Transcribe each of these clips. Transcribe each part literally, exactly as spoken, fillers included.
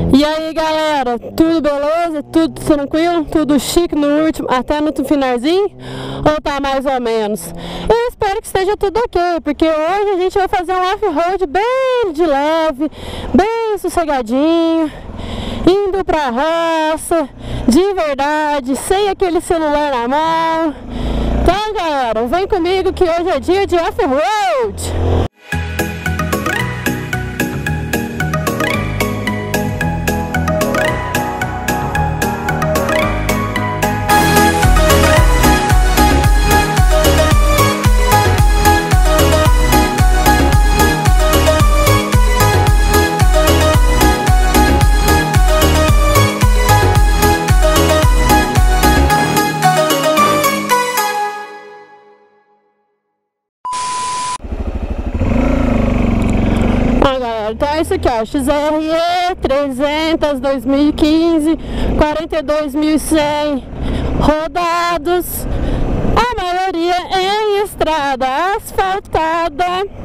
E aí galera, tudo beleza? Tudo tranquilo? Tudo chique no último, até no finalzinho? Ou tá mais ou menos? Eu espero que esteja tudo ok, porque hoje a gente vai fazer um off-road bem de leve, bem sossegadinho, indo pra roça, de verdade, sem aquele celular na mão. Então galera, vem comigo que hoje é dia de off-road! Então é isso aqui, ó, X R E trezentos dois mil e quinze, quarenta e dois mil e cem rodados, a maioria em estrada asfaltada.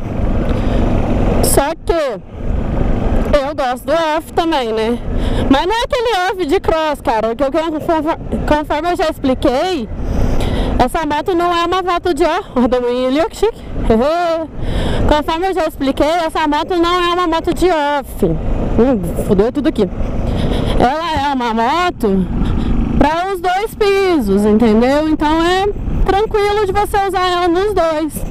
Só que eu gosto do off também, né? Mas não é aquele off de cross, cara, que eu, conforme eu já expliquei, essa moto não é uma moto de ó, rodomoinho ali, ó, que chique. Conforme eu já expliquei, essa moto não é uma moto de off. Hum, fudeu tudo aqui. Ela é uma moto para os dois pisos, entendeu? Então é tranquilo de você usar ela nos dois.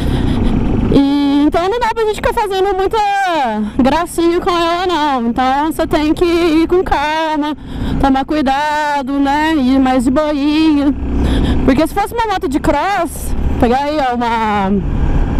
E então não dá pra gente ficar fazendo muita gracinha com ela não. Então você tem que ir com calma, tomar cuidado, né? Ir mais de boinha. Porque se fosse uma moto de cross, pegar aí ó, uma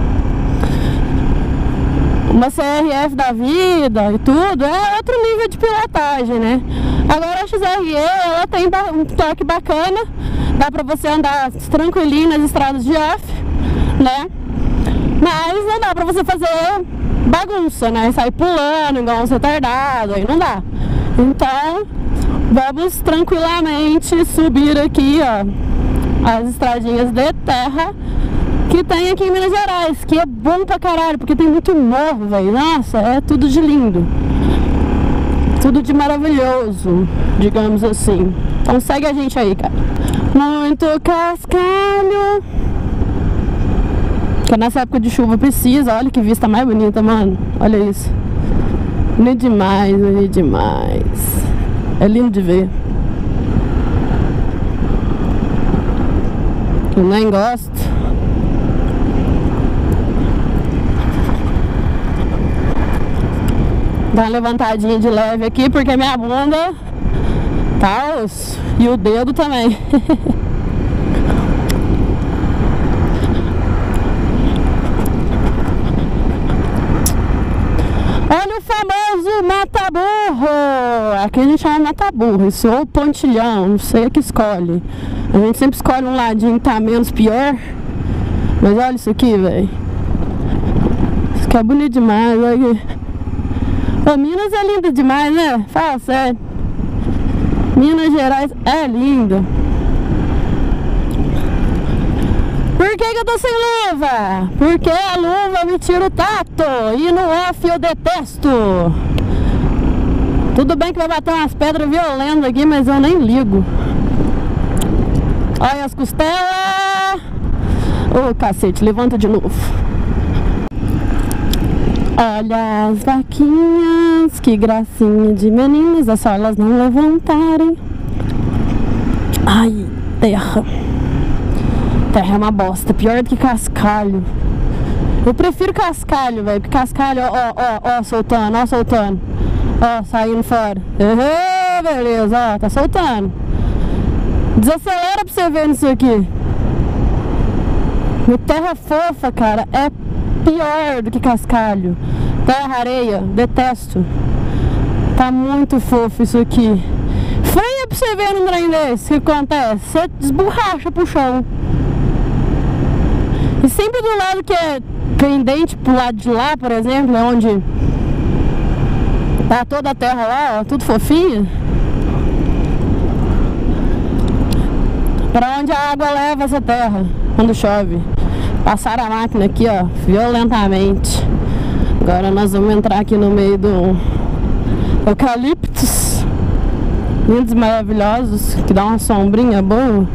uma C R F da vida e tudo, é outro nível de pilotagem, né? Agora a X R E, ela tem um toque bacana, dá pra você andar tranquilinho nas estradas de off, né? Mas não dá pra você fazer bagunça, né? Sair pulando igual um retardado, aí não dá. Então, vamos tranquilamente subir aqui, ó, as estradinhas de terra que tem aqui em Minas Gerais, que é bom pra caralho, porque tem muito morro, velho. Nossa, é tudo de lindo, tudo de maravilhoso, digamos assim. Então segue a gente aí, cara. Muito cascalho, que nessa época de chuva precisa. Olha que vista mais bonita, mano. Olha isso. Bonito demais, bonito demais. É lindo de ver. Eu nem gosto. Dá uma levantadinha de leve aqui, porque minha bunda tá osso. E o dedo também. Olha o famoso mata-burro. Aqui a gente chama mata-burro. Isso ou pontilhão, não sei o que escolhe. A gente sempre escolhe um ladinho que tá menos pior. Mas olha isso aqui, velho. Isso aqui é bonito demais, olha aqui. Ô, Minas é lindo demais, né? Fala sério. Minas Gerais é lindo. Por que que eu tô sem luva? Porque a luva me tira o tato. E no off eu detesto. Tudo bem que vai bater umas pedras violentas aqui, mas eu nem ligo. Olha as costelas. Ô, oh, cacete, levanta de novo. Olha as vaquinhas, que gracinha de meninas, é só elas não levantarem. Ai, terra. Terra é uma bosta, pior do que cascalho. Eu prefiro cascalho, velho, porque cascalho, ó, ó, ó, soltando, ó, soltando. Ó, saindo fora. Uhum, beleza, ó, tá soltando. Desacelera pra você ver nisso aqui. E terra fofa, cara, é pior do que cascalho. Terra, areia, detesto. Tá muito fofo isso aqui. Freia pra você ver num trem desse. O que acontece? Você desborracha pro chão. E sempre do lado que é pendente pro lado de lá, por exemplo, é onde tá toda a terra lá, ó, tudo fofinho. Pra onde a água leva essa terra quando chove. Passaram a máquina aqui, ó, violentamente. Agora nós vamos entrar aqui no meio do Eucaliptos lindos, maravilhosos, que dá uma sombrinha boa.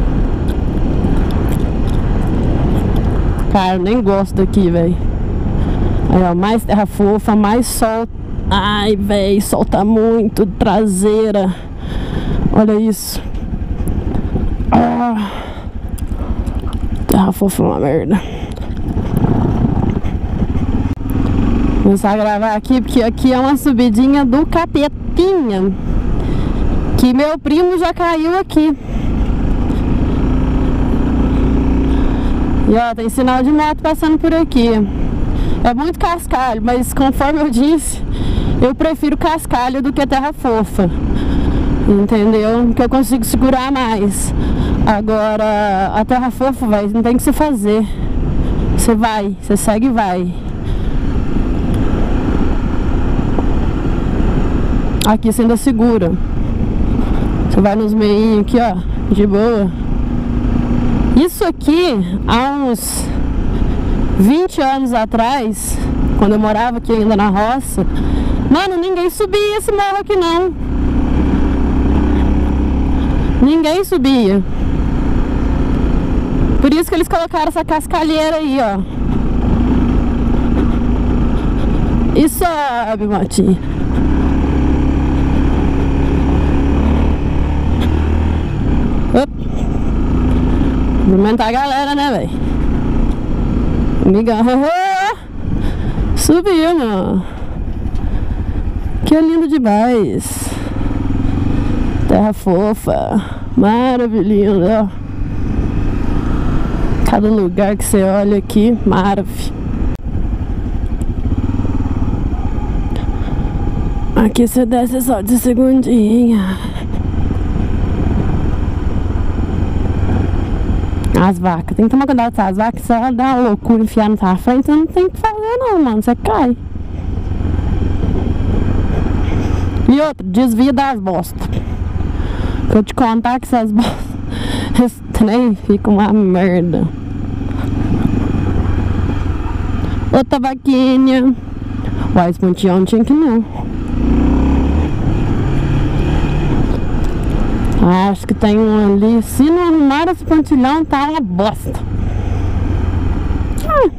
Cara, eu nem gosto daqui, velho. Aí, ó, mais terra fofa, mais sol. Ai, velho, solta muito, traseira. Olha isso. Ah, terra fofa é uma merda. Vou começar a gravar aqui, porque aqui é uma subidinha do capetinha. Que meu primo já caiu aqui. E ó, tem sinal de moto passando por aqui. É muito cascalho, mas conforme eu disse, eu prefiro cascalho do que terra fofa. Entendeu? Porque eu consigo segurar mais. Agora, a terra fofa, velho, não tem o que se fazer. Você vai, você segue e vai. Aqui você ainda segura. Você vai nos meinhos aqui, ó, de boa. Isso aqui, há uns vinte anos atrás, quando eu morava aqui ainda na roça, mano, ninguém subia esse morro aqui não. Ninguém subia. Por isso que eles colocaram essa cascalheira aí, ó. E sobe, motinha. Cumprimentar a galera, né, velho? Amigão, subiu, mano. Que lindo demais. Terra fofa, maravilhosa. Cada lugar que você olha aqui, maravilha. Aqui você desce só de segundinha. As vacas, tem que tomar cuidado com as vacas. Se ela dá uma loucura enfiar na sua frente, você não tem o que fazer não, mano, você cai. E outra, desvia das bostas. Que eu te contar que essas bostas, esse trem fica uma merda. Outra vaquinha. Uai, esse pontilhão não tinha que não. Acho que tem um ali. Se não arrumar esse pontilhão, tá uma bosta. Ah,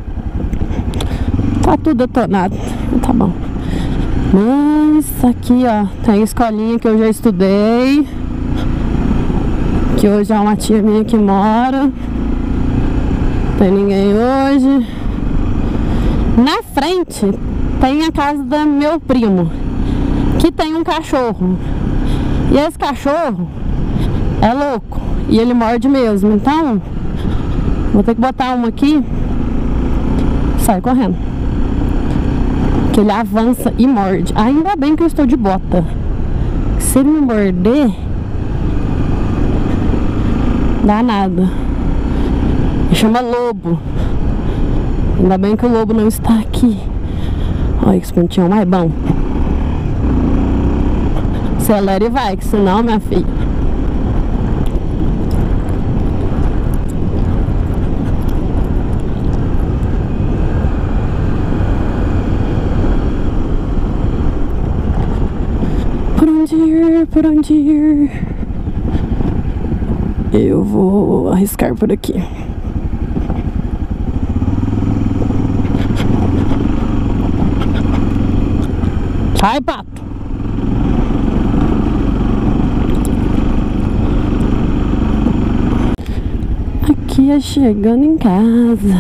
tá tudo detonado. Tá bom. Mas aqui, ó, tem a escolinha que eu já estudei. Que hoje é uma tia minha que mora. Não tem ninguém hoje. Na frente tem a casa do meu primo, que tem um cachorro. E esse cachorro é louco e ele morde mesmo. Então vou ter que botar uma aqui. Sai correndo, que ele avança e morde. Ainda bem que eu estou de bota. Se ele me morder, dá nada. Chama lobo. Ainda bem que o lobo não está aqui. Olha que pontinho mais bom. Acelera e vai, que senão, minha filha. Por onde ir, por onde ir? Eu vou arriscar por aqui. Sai, pato! Aqui é chegando em casa.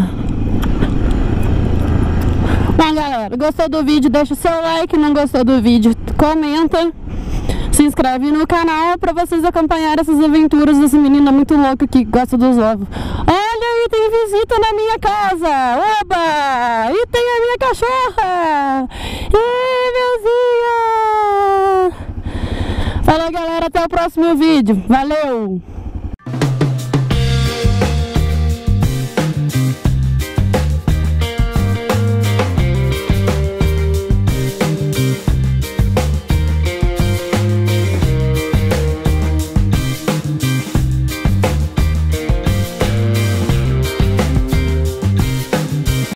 Bom, galera, gostou do vídeo? Deixa o seu like. Não gostou do vídeo? Comenta. Se inscreve no canal pra vocês acompanharem essas aventuras dessa menina muito louca que gosta dos ovos. Olha aí, tem visita na minha casa. Oba! E tem a minha cachorra. Ih, meuzinha! Falou, galera, até o próximo vídeo. Valeu!